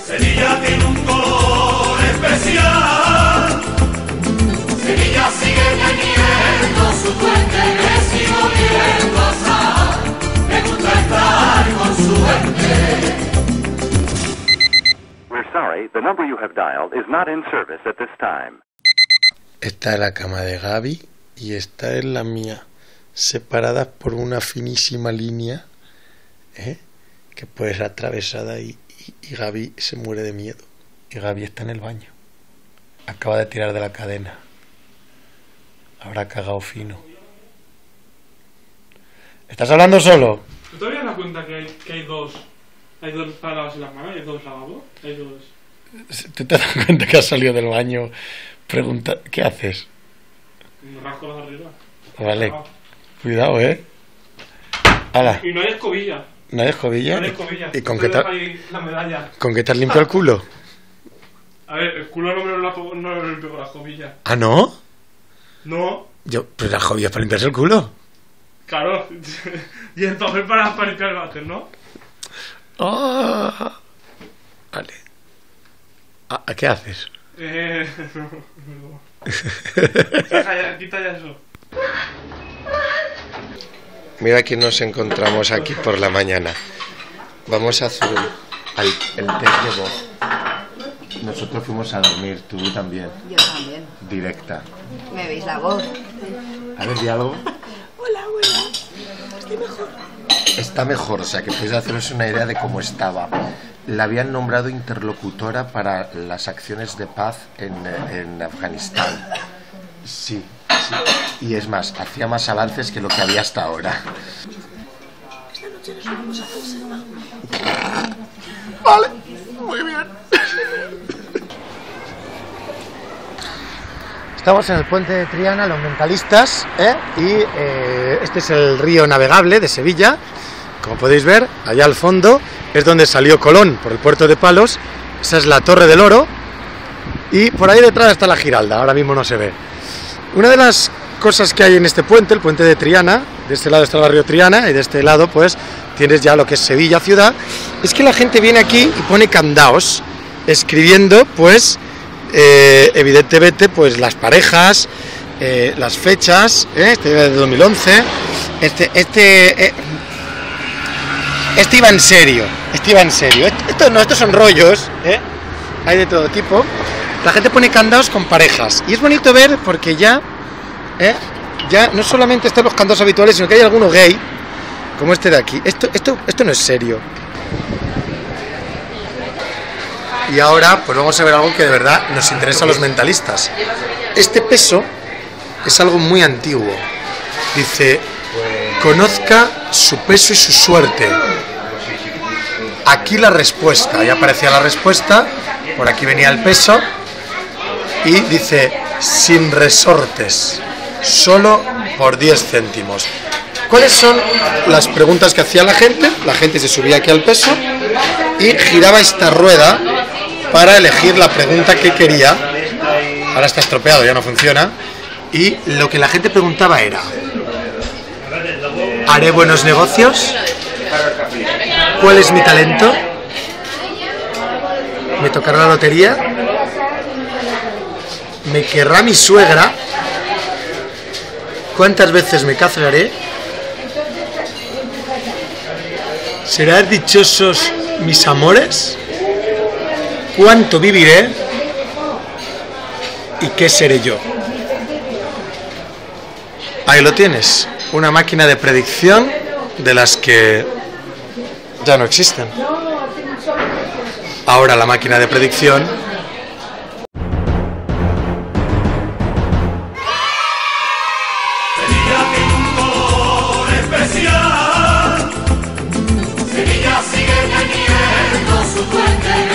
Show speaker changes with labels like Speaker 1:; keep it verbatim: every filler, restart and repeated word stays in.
Speaker 1: Sevilla tiene un color especial. Sevilla sigue teniendo su puente, me sigo viendo pasar. Me gusta estar con su gente.
Speaker 2: We're sorry, the number you have dialed is not in service at this time.
Speaker 3: Esta es la cama de Gaby y esta es la mía, separadas por una finísima línea, ¿eh? que puede ser atravesada y, y, y Gaby se muere de miedo. Y Gaby está en el baño. Acaba de tirar de la cadena. Habrá cagado fino. ¿Estás hablando solo?
Speaker 4: ¿Tú te habías dado cuenta que hay, que hay dos hay dos para lavarse las manos? ¿Hay dos lavabos? Hay dos...
Speaker 3: ¿Tú te das cuenta que has salido del baño? Pregunta, ¿qué haces?
Speaker 4: Me rasco las arriba.
Speaker 3: Vale, cuidado, ¿eh? Hala.
Speaker 4: Y no hay escobilla.
Speaker 3: ¿No hay escobilla?
Speaker 4: No hay escobilla.
Speaker 3: ¿Y con qué, te...
Speaker 4: la medalla.
Speaker 3: ¿Con qué te has limpiado el culo?
Speaker 4: A ver, el culo no me lo lapo, no me lo limpio con la escobilla.
Speaker 3: ¿Ah, no?
Speaker 4: No.
Speaker 3: Yo, pues la escobilla es para limpiarse el culo.
Speaker 4: Claro. Y el papel para, para limpiar el váter, ¿no?
Speaker 3: Oh. Vale. Ah, ¿qué haces?
Speaker 4: Eh... No, no. Deja ya, quita ya eso.
Speaker 3: Mira quién nos encontramos aquí por la mañana. Vamos a hacer el, el test de voz. Nosotros fuimos a dormir, tú también.
Speaker 5: Yo también.
Speaker 3: Directa.
Speaker 5: ¿Me veis la voz?
Speaker 3: A ver, di algo.
Speaker 5: Hola, abuela. Estoy mejor.
Speaker 3: Está mejor, o sea que podéis haceros una idea de cómo estaba. La habían nombrado interlocutora para las acciones de paz en, en Afganistán. Sí, sí. Y es más, hacía más avances que lo que había hasta ahora.
Speaker 5: Esta noche nos vamos a reservar.
Speaker 3: Vale, muy bien. Estamos en el puente de Triana, los mentalistas, ¿eh? Y eh, este es el río navegable de Sevilla. Como podéis ver, allá al fondo es donde salió Colón por el puerto de Palos. Esa es la Torre del Oro. Y por ahí detrás está la Giralda, ahora mismo no se ve. Una de las cosas que hay en este puente, el puente de Triana, de este lado está el barrio Triana y de este lado pues tienes ya lo que es Sevilla ciudad, es que la gente viene aquí y pone candaos, escribiendo pues eh, evidentemente pues las parejas, eh, las fechas, ¿eh? Este de dos mil once, este, este, eh, este iba en serio, este iba en serio, esto no, estos son rollos, ¿eh? Hay de todo tipo. La gente pone candados con parejas y es bonito ver porque ya, ¿eh? ya no solamente están los candados habituales, sino que hay alguno gay, como este de aquí. Esto, esto, esto no es serio. Y ahora pues vamos a ver algo que de verdad nos interesa a los mentalistas. Este peso es algo muy antiguo. Dice, conozca su peso y su suerte. Aquí la respuesta, ya aparecía la respuesta, por aquí venía el peso. Y dice, sin resortes, solo por diez céntimos. ¿Cuáles son las preguntas que hacía la gente? La gente se subía aquí al peso y giraba esta rueda para elegir la pregunta que quería. Ahora está estropeado, ya no funciona. Y lo que la gente preguntaba era, ¿haré buenos negocios? ¿Cuál es mi talento? ¿Me tocará la lotería? ¿Me querrá mi suegra? ¿Cuántas veces me casaré? ¿Serán dichosos mis amores? ¿Cuánto viviré? ¿Y qué seré yo? Ahí lo tienes, una máquina de predicción de las que ya no existen. Ahora la máquina de predicción
Speaker 1: Sevilla tiene un color especial. Sevilla sigue teniendo su puente.